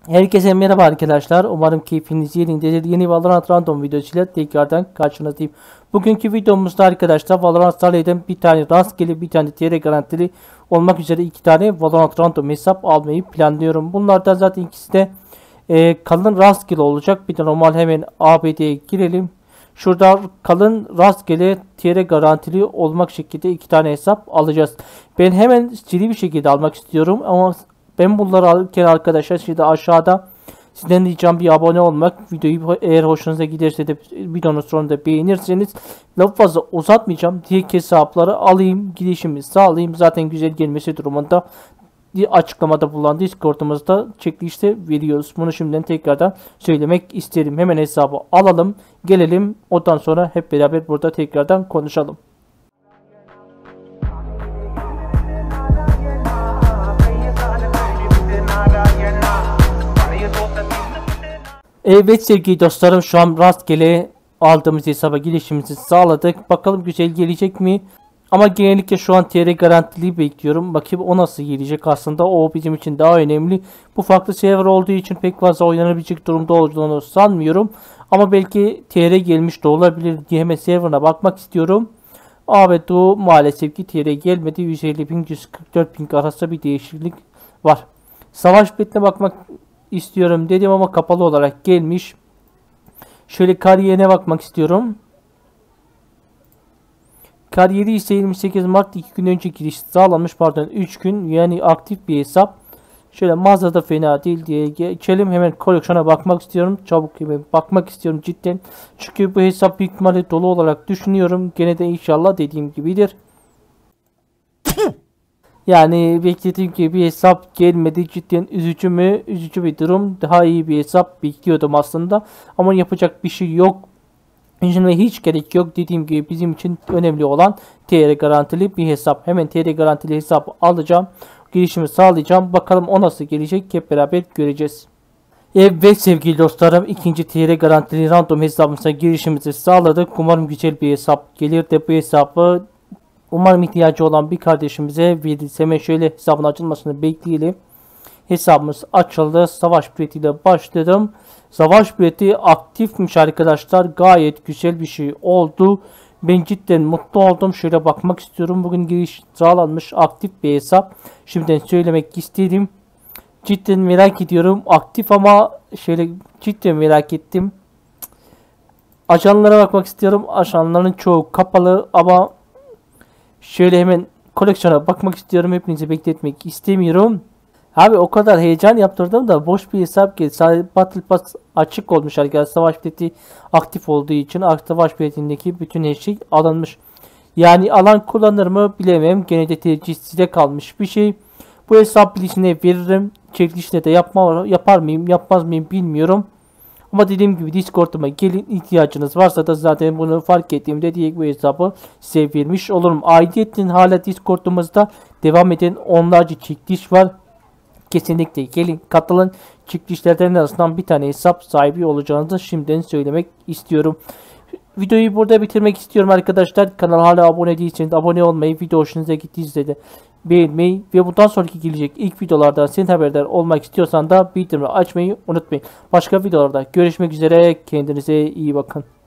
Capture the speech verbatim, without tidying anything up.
Herkese merhaba arkadaşlar. Umarım keyfiniz yerindedir. Yeni Valorant Random videosuyla tekrardan karşınızdayım. Bugünkü videomuzda arkadaşlar Valorant Saray'dan bir tane rastgele bir tane T R garantili olmak üzere iki tane Valorant Random hesap almayı planlıyorum. Bunlardan zaten ikisi de e, kalın rastgele olacak. Bir de normal hemen A B D'ye girelim. Şurada kalın rastgele T R garantili olmak şekilde iki tane hesap alacağız. Ben hemen seri bir şekilde almak istiyorum ama ben bunları alırken arkadaşlar şimdi aşağıda sizden ricam bir abone olmak. Videoyu eğer hoşunuza giderse de videonun sonunda beğenirseniz, lafı fazla uzatmayacağım. Diğer hesapları alayım, girişimi sağlayayım. Zaten güzel gelmesi durumunda açıklamada bulunan Discord'umuzda çekilişte veriyoruz. Bunu şimdiden tekrardan söylemek isterim. Hemen hesabı alalım, gelelim. Ondan sonra hep beraber burada tekrardan konuşalım. Evet sevgili dostlarım, şu an rastgele aldığımız hesaba girişimizi sağladık. Bakalım güzel gelecek mi? Ama genellikle şu an T R garantili bekliyorum. Bakayım o nasıl gelecek aslında. O bizim için daha önemli. Bu farklı server olduğu için pek fazla oynanabilecek durumda olduğunu sanmıyorum. Ama belki T R gelmiş de olabilir diye hemen serverına bakmak istiyorum. Evet, o maalesef ki T R gelmedi. yüz elli bin yüz kırk dört bin arasında bir değişiklik var. Savaş bitine bakmak istiyorum dedim ama kapalı olarak gelmiş. Şöyle kariyerine bakmak istiyorum. Kariyeri ise yirmi sekiz Mart, iki gün önce giriş sağlanmış, pardon üç gün, yani aktif bir hesap. Şöyle mağazada fena değil diye geçelim. Hemen koleksiyona bakmak istiyorum. Çabuk gibi bakmak istiyorum cidden. Çünkü bu hesap büyük ihtimalle dolu olarak düşünüyorum. Gene de inşallah dediğim gibidir. Yani beklediğim gibi bir hesap gelmedi. Cidden üzücü mü? Üzücü bir durum. Daha iyi bir hesap bekliyordum aslında. Ama yapacak bir şey yok. Şimdi hiç gerek yok. Dediğim gibi bizim için önemli olan T R garantili bir hesap. Hemen T R garantili hesap alacağım. Girişimi sağlayacağım. Bakalım o nasıl gelecek. Hep beraber göreceğiz. Evet sevgili dostlarım, ikinci T R garantili random hesabımıza girişimizi sağladık. Umarım güzel bir hesap gelir de bu hesabı umarım ihtiyacı olan bir kardeşimize verilse. Hemen şöyle hesabın açılmasını bekleyelim. Hesabımız açıldı. Savaş biletiyle başladım. Savaş bileti aktifmiş arkadaşlar. Gayet güzel bir şey oldu. Ben cidden mutlu oldum. Şöyle bakmak istiyorum. Bugün giriş sağlanmış aktif bir hesap. Şimdiden söylemek istedim. Cidden merak ediyorum. Aktif ama şöyle cidden merak ettim. Ajanlara bakmak istiyorum. Ajanların çoğu kapalı ama şöyle hemen koleksiyona bakmak istiyorum. Hepinizi bekletmek istemiyorum. Abi o kadar heyecan yaptırdım da boş bir hesap geldi. Sadece Battle Pass açık olmuş arkadaşlar. Savaş bileti aktif olduğu için savaş biletindeki bütün her şey alınmış. Yani alan kullanır mı bilemem. Gene de tercih size kalmış bir şey. Bu hesap bilgisine veririm. Çekilişte de yapma, yapar mıyım yapmaz mıyım bilmiyorum. Ama dediğim gibi Discord'uma gelin, ihtiyacınız varsa da zaten bunu fark ettiğimde diye bu hesabı size vermiş olurum. Aidiyet'in hala Discord'umuzda devam eden onlarca çekiliş var. Kesinlikle gelin katılın. Çekilişlerden arasından bir tane hesap sahibi olacağınızı şimdiden söylemek istiyorum. Videoyu burada bitirmek istiyorum arkadaşlar. Kanala hala abone değilseniz abone olmayı, video hoşunuza gittiyse de beğenmeyi ve bundan sonraki gelecek ilk videolardan sen haberdar olmak istiyorsan da bildirimleri açmayı unutmayın. Başka videolarda görüşmek üzere. Kendinize iyi bakın.